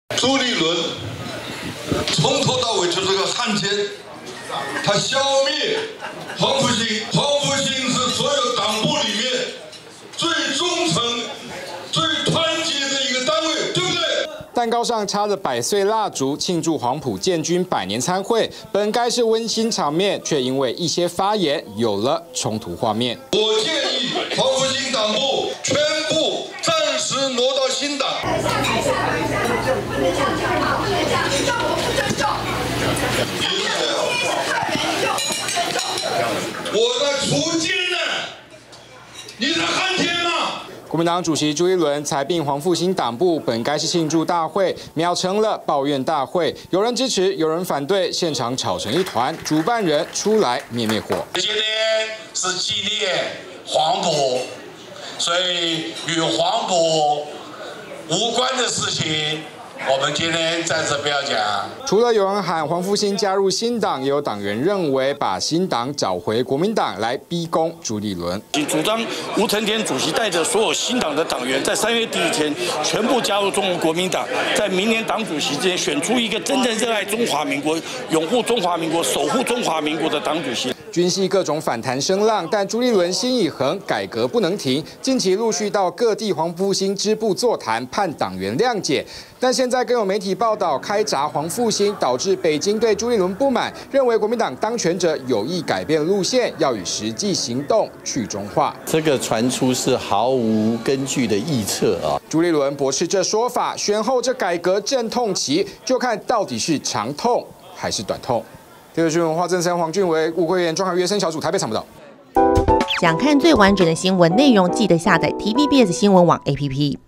朱立伦从头到尾就是个汉奸，他消灭黄复兴，黄复兴是所有党部里面最忠诚、最团结的一个单位，对不对？ 蛋糕上插着100岁蜡烛，庆祝黄埔建军100年参会，本该是温馨场面，却因为一些发言有了冲突画面。 我建议黄复兴党部全部暂时挪到新党。我的锄奸呢？你是汉奸吗？ 国民党主席朱立伦裁并黄复兴党部，本该是庆祝大会，秒成了抱怨大会。有人支持，有人反对，现场吵成一团。主办人出来灭火。 今天是纪念黄埔，所以与黄埔无关的事情，我们今天暂时不要讲。 除了有人喊黄复兴加入新党，也有党员认为把新党找回国民党来逼宫朱立伦。 主张吴承典主席带着所有新党的党员，在3月第1天全部加入中国国民党，在明年党主席之间选出一个真正热爱中华民国、拥护中华民国、守护中华民国的党主席。 军系各种反弹声浪，但朱立伦心已横，改革不能停。近期陆续到各地黄复兴支部座谈，盼党员谅解。但现在更有媒体报道开闸黄复兴，导致北京对朱立伦不满，认为国民党当权者有意改变路线，要与实际行动去中化。 这个传出是毫无根据的臆测啊！ 朱立伦驳斥这说法，选后这改革阵痛期，就看到底是长痛还是短痛。第二新闻，华正山、黄俊伟、吴慧妍、庄海约生小组台北参谋导。 想看最完整的新闻内容，记得下载 TVBS 新闻网 APP。